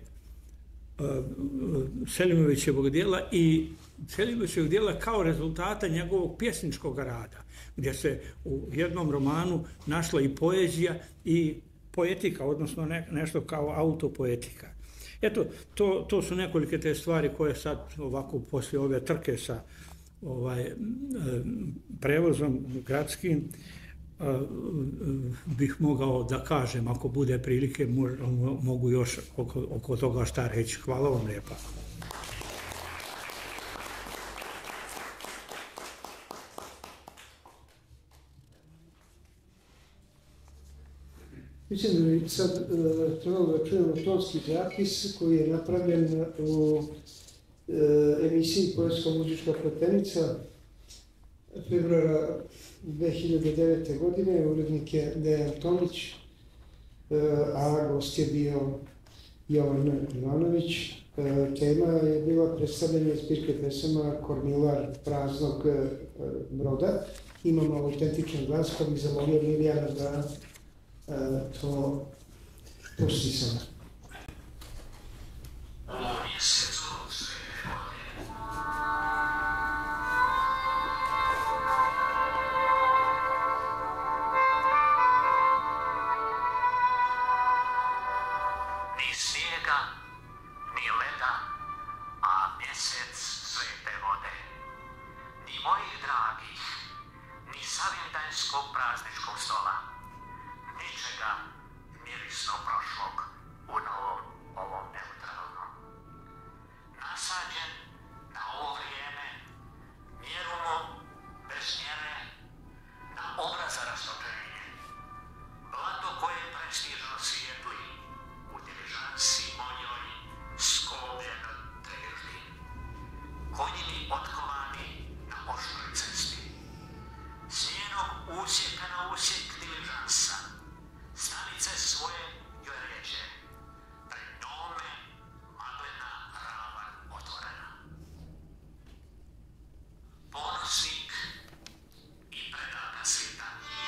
Selimovićevog djela i Selimovićevog djela kao rezultata njegovog pjesničkog rada, gdje se u jednom romanu našla i poezija i poetika, odnosno ne, nešto kao autopoetika. Eto, to, to su nekolike te stvari koje sad ovako poslije ove trke sa ovaj, prevozom gradskim bih mogao da kažem, ako bude prilike, mogu još oko, oko toga šta reći. Hvala vam lijepa. Mislim da bi sad uh, trebalo da čujemo tonski zapis koji je napravljen u uh, emisiji Poetsko-muzička pletenica februara dve hiljade devete. godine, urednik je Dejan Tomić, uh, a gost je bio Jovan Ivanović. Uh, tema je bila predstavljanje zbirke pesama Kormilar praznog uh, broda. Imamo autentičan glas, pa bih zamolio Mirjana da Uh, to pusti sada. Ni snijega, ni leda, a mjesec svete vode. Ni mojih dragih, ni savindanjskog prazničkog stola. Ničega mirisno prošlog u novom ovom neutralnom. Nasađen na ovo vrijeme, mjeru mu bez mjere, na obraza rastočenje. Blato koje prestižno svijetli, u diližansi mojoj skobljeno težni. Konji mi otkovani na oštroj cesti. S njenog usjeka na usjek diližansa, stanice svoje joj reče, pred njome maglena ravan otvorena. Ponosnik i predaka svita.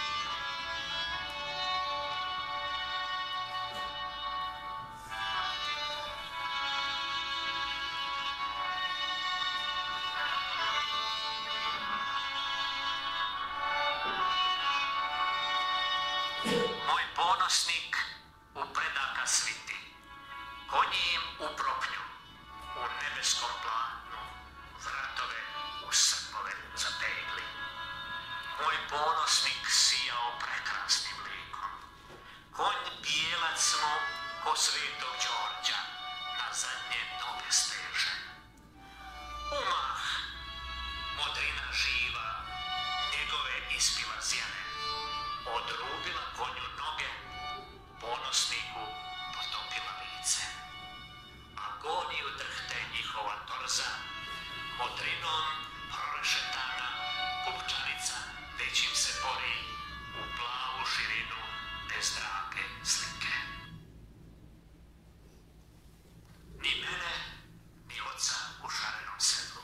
Moj ponosnik u predaka sviti, konji im u propnju, u nebeskom planu, vratove u srpove zategli. Moj ponosnik sijao prekrasnim likom, konj bijela svetog Đorđa na zadnje noge steže. Umah, modrina živa, njegove ispila zjene, odrubila konju noge, ponosniku potopila lice. Agoniju drhte njihova torza, modrinom prorešetana pupčanica već im se bori u plavu širinu bez drage slike. Ni mene, ni oca u šarenom sedlu.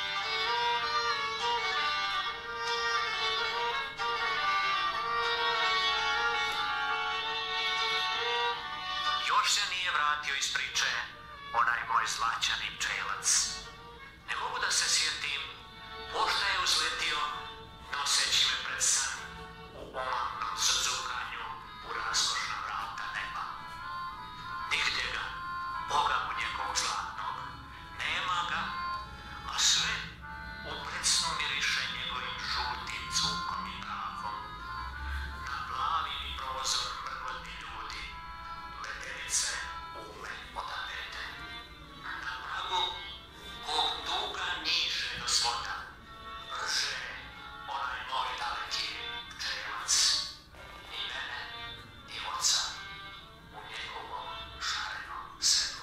Još se nije vratio iz priče onaj moj zlaćani pčelac. Ne mogu da se sjetim pošta je uzletio noseći me pred san u omamnom suzukanju u raskošna vrata neba. Nigdje ga, Boga mu njegovog zlatnog, nema ga, a sve u precnu miriše njegovim žutim cukom i prahom. Na plavini prozor mrgodni ljudi, ledenice ume odavete. Na pragu kog duga niže do svoda, rže onaj moj daleki pčelac. Ni mene, ni oca u njegovom šarenom sedlu.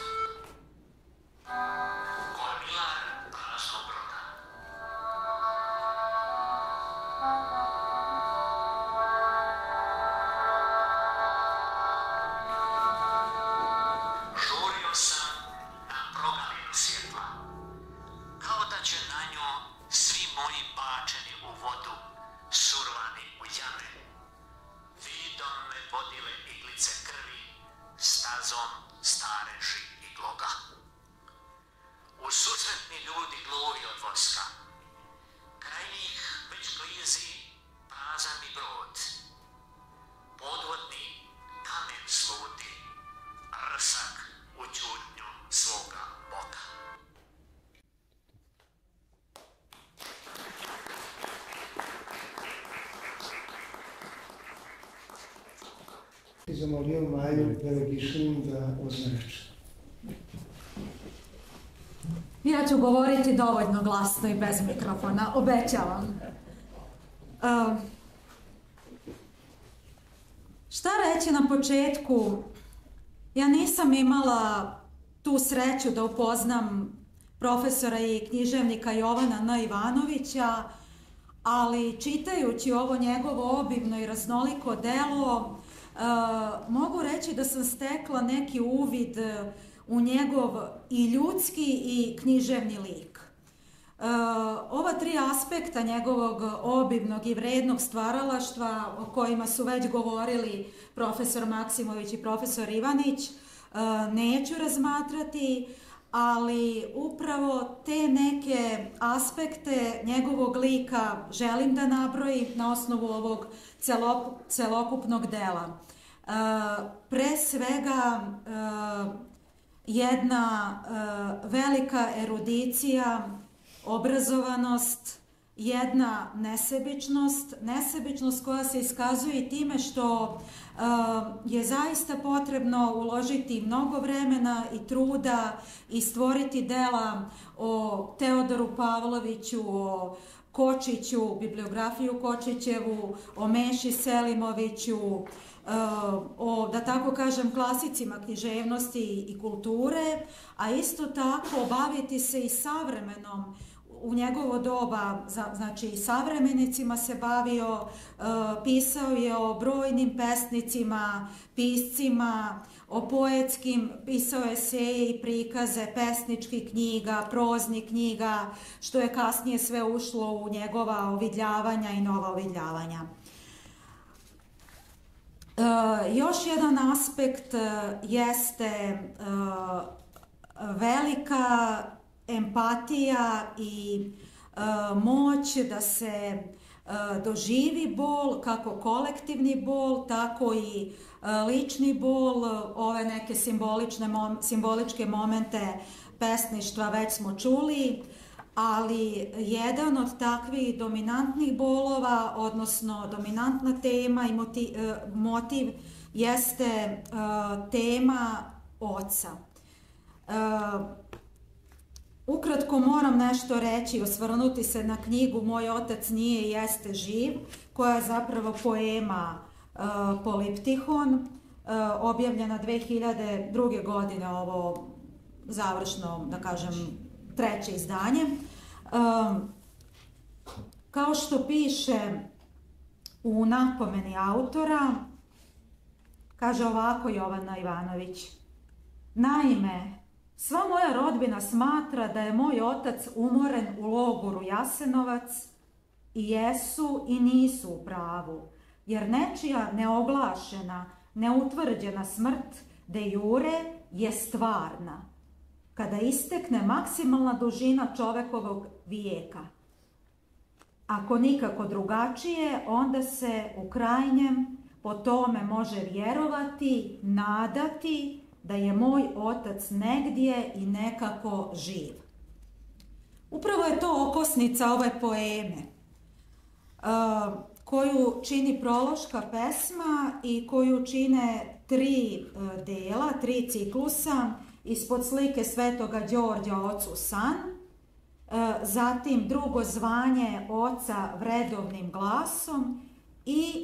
Kormilar praznog broda. Žurio sam na progalinu svjetla, kao da će na nju svi moji bačeni u vodu, survani u jame. Vidom me vodile iglice krvi, stazom stareži i gloga. Ususretni ljudi gluvi od voska, kraj njih već klizi prazan mi brod. Podvodni kamen sluti, rsak u ćutnju svoga Boga. I zamolio Maju Velegišinu da uzme reč. Ja ću govoriti dovoljno glasno i bez mikrofona, obećavam. Uh, šta reći na početku? Ja nisam imala tu sreću da upoznam profesora i književnika Jovana N. Ivanovića, ali čitajući ovo njegovo obimno i raznoliko delo, uh, mogu reći da sam stekla neki uvid u njegov i ljudski i književni lik. Uh, ova tri aspekta njegovog obimnog i vrednog stvaralaštva, o kojima su već govorili profesor Maksimović i profesor Ivanić, uh, neću razmatrati, ali upravo te neke aspekte njegovog lika želim da nabrojim na osnovu ovog celokupnog dela. Uh, pre svega, uh, jedna uh, velika erudicija, obrazovanost, jedna nesebičnost, nesebičnost koja se iskazuje i time što uh, je zaista potrebno uložiti mnogo vremena i truda i stvoriti dela o Teodoru Pavloviću, o Kočiću, bibliografiju Kočićevu, o Meši Selimoviću, o, da tako kažem, klasicima književnosti i kulture, a isto tako baviti se i savremenom. U njegovo doba, znači i savremenicima se bavio, pisao je o brojnim pesnicima, piscima, o poetskim, pisao je eseje i prikaze pesničkih knjiga, proznih knjiga, što je kasnije sve ušlo u njegova ovidljavanja i nova ovidljavanja. Uh, još jedan aspekt uh, jeste uh, velika empatija i uh, moć da se uh, doživi bol, kako kolektivni bol, tako i uh, lični bol, ove neke simbolične mom, simboličke momente pesništva već smo čuli, ali jedan od takvih dominantnih bolova, odnosno dominantna tema i motiv, motiv jeste uh, tema oca. Uh, ukratko moram nešto reći, osvrnuti se na knjigu Moj otac nije i jeste živ, koja je zapravo poema uh, Poliptihon, uh, objavljena dve hiljade druge. godine, ovo završno, da kažem, treće izdanje. Uh, kao što piše u napomeni autora, kaže ovako Jovana Ivanović: naime, sva moja rodbina smatra da je moj otac umoren u logoru Jasenovac i jesu i nisu u pravu, jer nečija neoglašena, neutvrđena smrt de jure je stvarna, kada istekne maksimalna dužina čovekovog vijeka. Ako nikako drugačije, onda se u krajnjem po tome može vjerovati, nadati da je moj otac negdje i nekako živ. Upravo je to okosnica ove poeme, uh, koju čini prološka pesma i koju čine tri uh, dela, tri ciklusa, ispod slike Svetoga Đorđa Ocu san, uh, zatim drugo zvanje oca vredovnim glasom i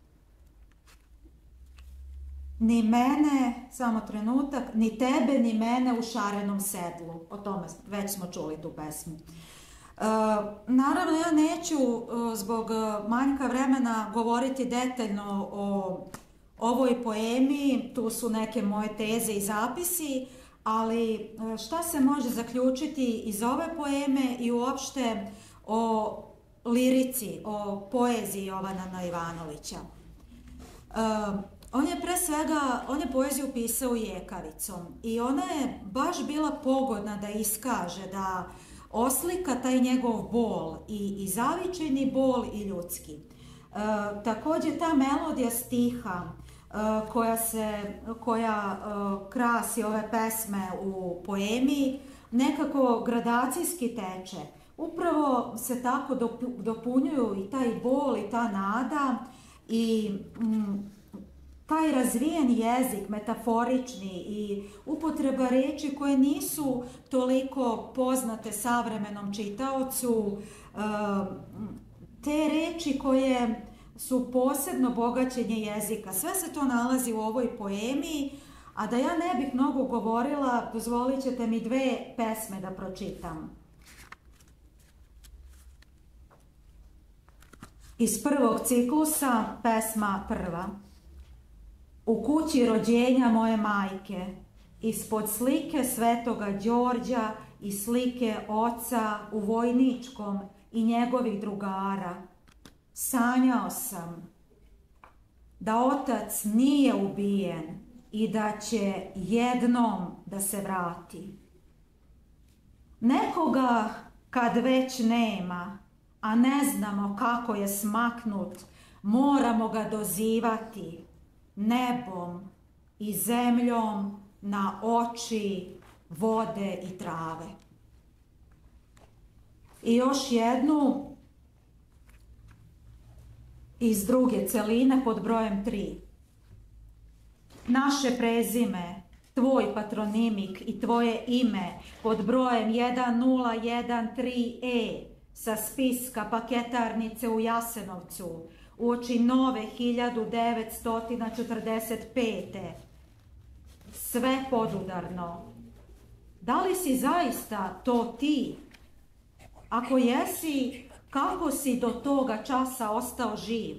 ni mene, samo trenutak, ni tebe, ni mene u šarenom sedlu. O tome već smo čuli tu pesmu. E, naravno, ja neću e, zbog manjka vremena govoriti detaljno o ovoj poemi, tu su neke moje teze i zapisi, ali e, šta se može zaključiti iz ove poeme i uopšte o lirici, o poeziji Jovana Ivanovića. E, On je pre svega, on je poeziju pisao jekavicom i ona je baš bila pogodna da iskaže, da oslika taj njegov bol, i, i zavičajni bol i ljudski. E, također ta melodija stiha e, koja, se, koja e, krasi ove pesme u poemi nekako gradacijski teče. Upravo se tako dopunjuju i taj bol i ta nada i mm, taj razvijen jezik, metaforični i upotreba reči koje nisu toliko poznate savremenom čitaocu, te reči koje su posebno bogaćenje jezika. Sve se to nalazi u ovoj poemi, a da ja ne bih mnogo govorila, dozvolit ćete mi dve pesme da pročitam. Iz prvog ciklusa, pesma prva. U kući rođenja moje majke, ispod slike Svetoga Đorđa i slike oca u vojničkom i njegovih drugara, sanjao sam da otac nije ubijen i da će jednom da se vrati. Nekoga kad već nema, a ne znamo kako je smaknut, moramo ga dozivati nebom i zemljom na oči vode i trave. I još jednu iz druge celine pod brojem tri. Naše prezime, tvoj patronimik i tvoje ime pod brojem jedan nula jedan tri E sa spiska paketarnice u Jasenovcu uoči nove hiljadu devetsto četrdeset pete. Sve podudarno. Da li si zaista to ti? Ako jesi, kako si do toga časa ostao živ?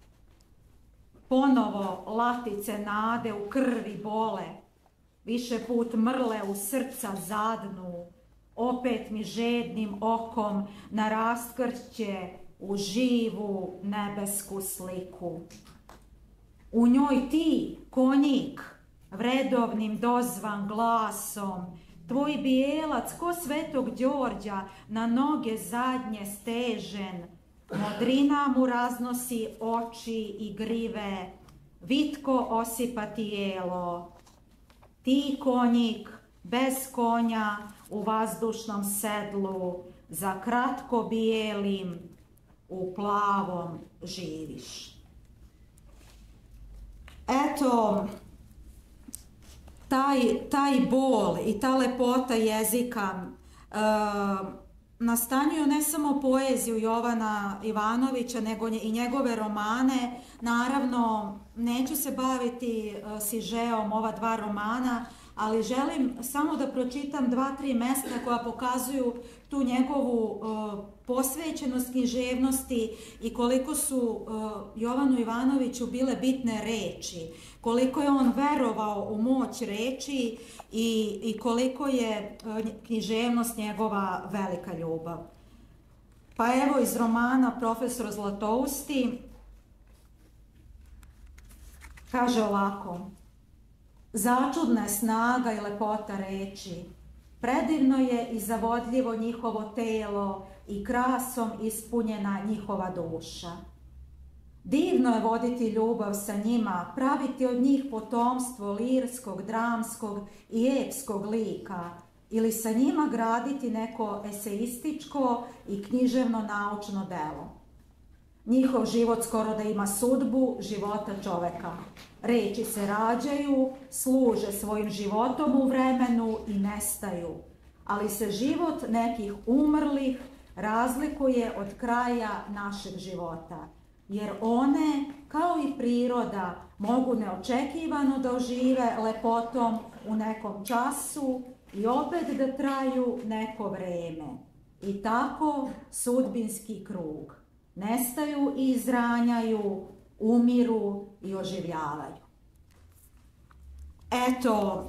Ponovo latice nade u krvi bole, više put mrle u srca zadnu, opet mi žednim okom na raskršće u živu nebesku sliku. U njoj ti, konjik, vredovnim dozvan glasom, tvoj bijelac ko Svetog Đorđa na noge zadnje stežen, modrina mu raznosi oči i grive, vitko osipa tijelo. Ti, konjik, bez konja u vazdušnom sedlu, za kratko bijelim, u plavom živiš. eto, taj, taj bol i ta lepota jezika uh, nastanjuju ne samo poeziju Jovana Ivanovića, nego i njegove romane. Naravno, neću se baviti uh, sižeom ova dva romana, ali želim samo da pročitam dva, tri mesta koja pokazuju tu njegovu uh, posvećenost književnosti i koliko su uh, Jovanu Ivanoviću bile bitne reči, koliko je on verovao u moć reči i, i koliko je uh, književnost njegova velika ljubav. Pa evo iz romana Profesor Zlatousti, kaže ovako: začudna je snaga i lepota reči, predivno je i zavodljivo njihovo telo i krasom ispunjena njihova duša. Divno je voditi ljubav sa njima, praviti od njih potomstvo lirskog, dramskog i epskog lika ili sa njima graditi neko eseističko i književno naučno delo. Njihov život skoro da ima sudbu života čoveka. Reči se rađaju, služe svojim životom u vremenu i nestaju, ali se život nekih umrlih razlikuje od kraja našeg života, jer one, kao i priroda, mogu neočekivano da ožive lepotom u nekom času i opet da traju neko vreme. I tako sudbinski krug. Nestaju i izranjaju, umiru i oživljavaju. Eto,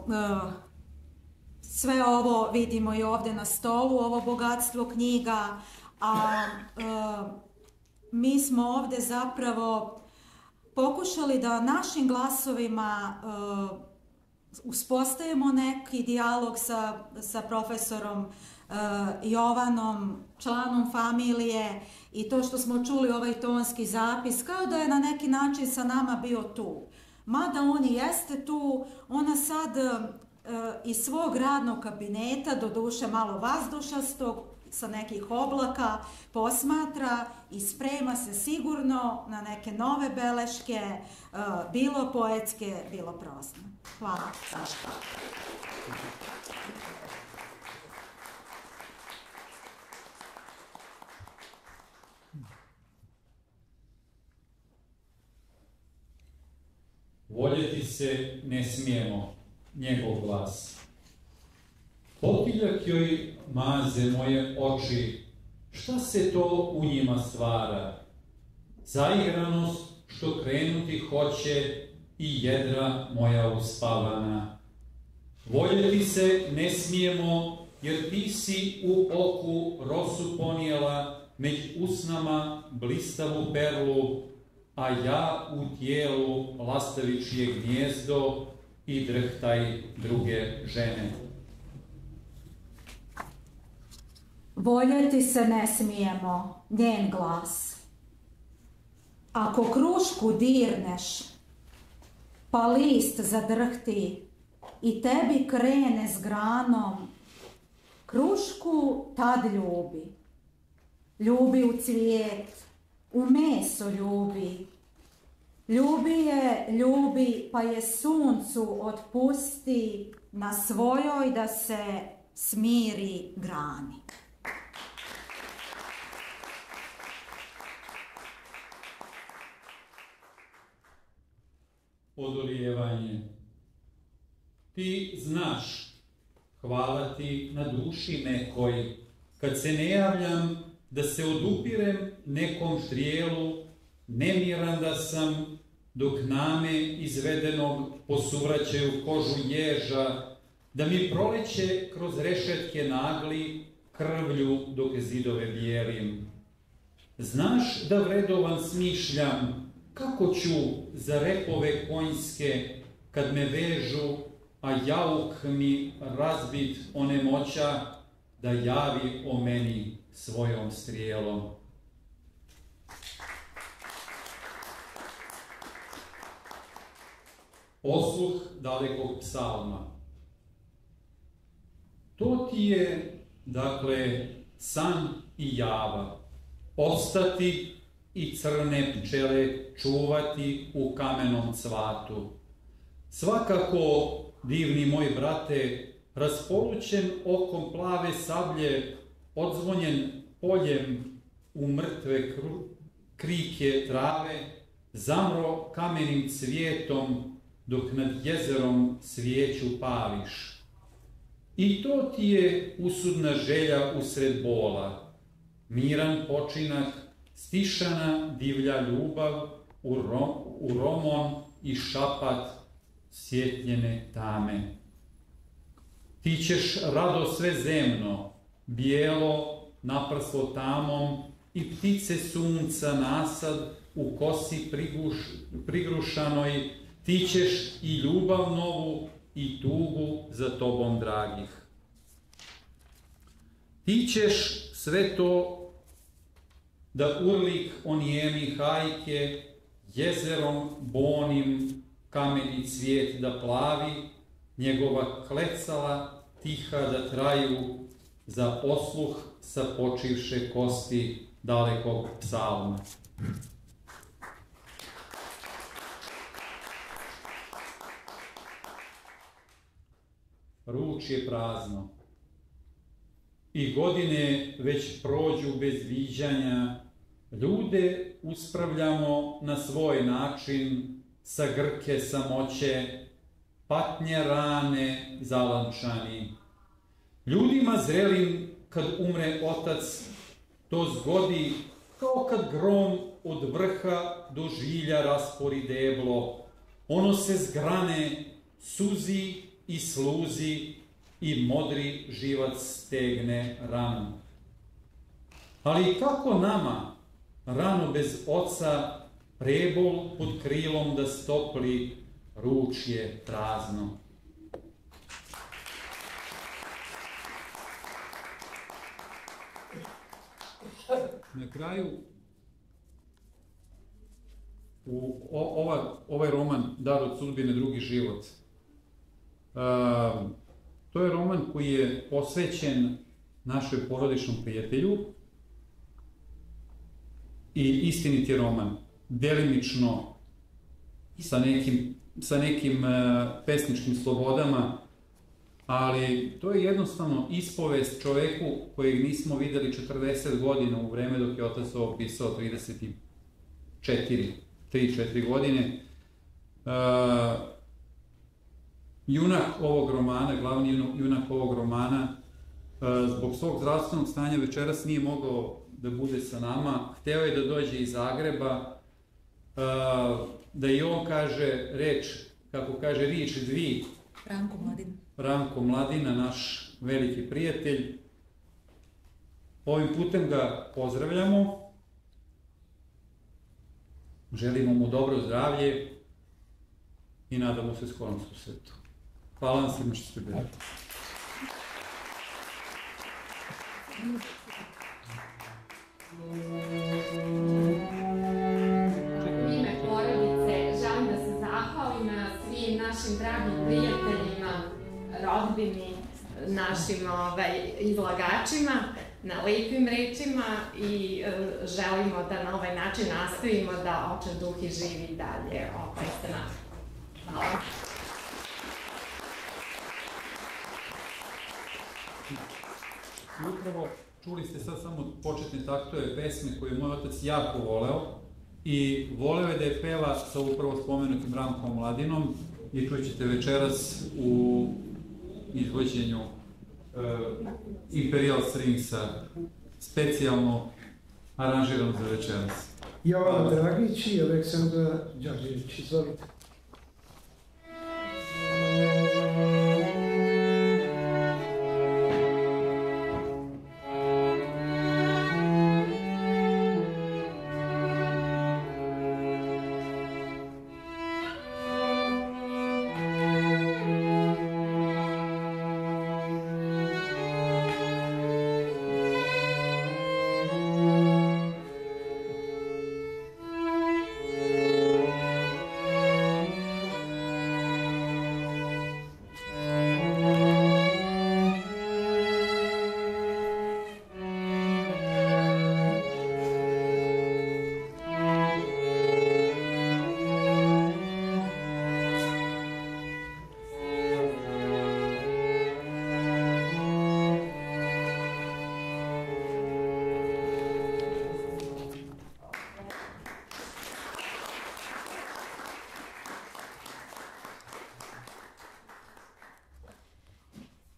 sve ovo vidimo i ovde na stolu, ovo bogatstvo knjiga, a mi smo ovde zapravo pokušali da našim glasovima uspostavimo neki dijalog sa, sa profesorom Jovanom, članom familije, i to što smo čuli ovaj tonski zapis, kao da je na neki način sa nama bio tu. Mada on i jeste tu, ona sad e, iz svog radnog kabineta, do duše malo vazdušastog, sa nekih oblaka, posmatra i sprema se sigurno na neke nove beleške, e, bilo poetske, bilo prozne. Hvala. Voljeti se ne smijemo, njegov glas. Potiljak joj maze moje oči, šta se to u njima stvara? Zaigranost što krenuti hoće i jedra moja uspavana. Voljeti se ne smijemo, jer ti si u oku rosu ponijela, među usnama blistavu perlu, a ja u tijelu lastavičije gnjezdo i drhtaj druge žene. Voljeti se ne smijemo, njen glas. Ako krušku dirneš, pa list zadrhti i tebi krene s granom, krušku tad ljubi. Ljubi u cvijet, u meso ljubi. Ljubi je, ljubi, pa je suncu otpusti na svojoj da se smiri grani. Odolijevanje. Ti znaš, hvala ti na duši nekoj, kad se ne javljam, da se odupirem nekom štrijelu, nemiran da sam, dok name izvedenog posuvraćaju kožu ježa, da mi proleće kroz rešetke nagli krvlju dok zidove bijelim. Znaš da vredovan smišljam, kako ću za repove konjske, kad me vežu, a jauk mi razbit onemoća, da javi o meni svojom strijelom. Osluh dalekog psalma. To ti je, dakle, san i java. Ostati i crne pčele čuvati u kamenom cvatu. Svakako, divni moj brate, raspolućen okom plave sablje, odzvonjen poljem u mrtve krike trave, zamro kamenim cvijetom, dok nad jezerom svijeću pališ. I to ti je usudna želja usred bola, miran počinak, stišana divlja ljubav u, rom, u romon i šapat sjetljene tame. Ti ćeš rado sve zemno, bijelo, naprslo tamom, i ptice sunca nasad u kosi priguš, prigrušanoj, ti ćeš i ljubav novu i tugu za tobom dragih. Ti ćeš sve to da urlik onijemi hajke, jezerom bonim kameni cvijet da plavi, njegova klecala tiha da traju, za posluh sa počivše kosti dalekog psalma. Ruč je prazno i godine već prođu bez viđanja, ljude uspravljamo na svoj način, sa grke samoće, patnje rane zalančani. Ljudima zrelim kad umre otac, to zgodi kao kad grom od vrha do žilja raspori deblo. Ono se zgrane, suzi i sluzi i modri živac stegne ranu. Ali kako nama, rano bez oca, prebol pod krilom da stopli, ruč je prazno. Na kraju, u ova, ovaj roman Dar od sudbine, drugi život, a, to je roman koji je posvećen našoj porodičnom prijatelju i istinit je roman, delimično sa nekim, sa nekim a, pesničkim slobodama, ali to je jednostavno ispovest čoveku kojeg nismo videli četrdeset godina u vreme dok je otac ovo pisao, trideset četiri, tri četiri godine. Uh, junak ovog romana, glavni junak ovog romana, uh, zbog svog zdravstvenog stanja večeras nije mogao da bude sa nama. Hteo je da dođe iz Zagreba, uh, da i on kaže reč, kako kaže riječ dvi, Ranko Mladin. Ranko Mladina, naš veliki prijatelj. Ovim putem ga pozdravljamo. Želimo mu dobro zdravlje i nadamo se skorom susretu. Hvala vam svima što ste bili. U ime porodice želim da se zahvalim svim našim dragim prijateljima, rodbini, našim ovaj, izlagačima, na lepim rečima i e, želimo da na ovaj način nastavimo da Očev duh i živi dalje ovaj, sa nama. Hvala. I upravo čuli ste sad samo početne taktove pesme koju je moj otac jako voleo i voleo je da je peva sa upravo spomenutim Rankom Mladinom i čućete večeras u izvođenju uh, Imperial Stringsa, specijalno aranžirano za večeras. Jovana Dragić i Aleksandra Đorđević, izvolite. Thank you.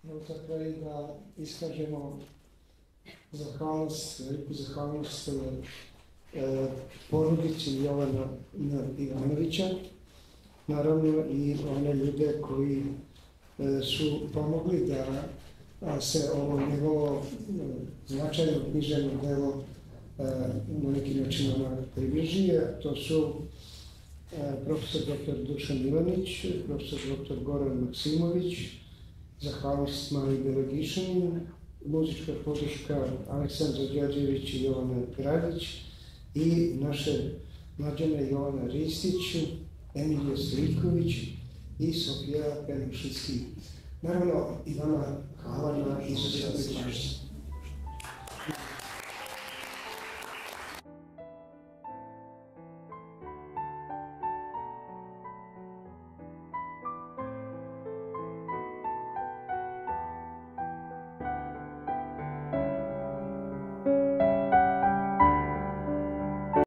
Evo za kraj da iskažemo zahvalnost, veliku zahvalnost e, porodici Jovana Ivanovića, naravno i one ljude koji e, su pomogli da a, se ovo njegovo značajno književno delo e, na neki način ona približi. To su e, profesor doktor Dušan Ivanić, profesor doktor Goran Maksimović, zahvalnost Mariji Belagišanin, muzička podrška Aleksandra Đađević i Jovana Gradić i naše mlađane Jovana Ristić, Emilija Stojković i Sofija Penušinski. Naravno, i vama hvala na izuzetnoj pažnji.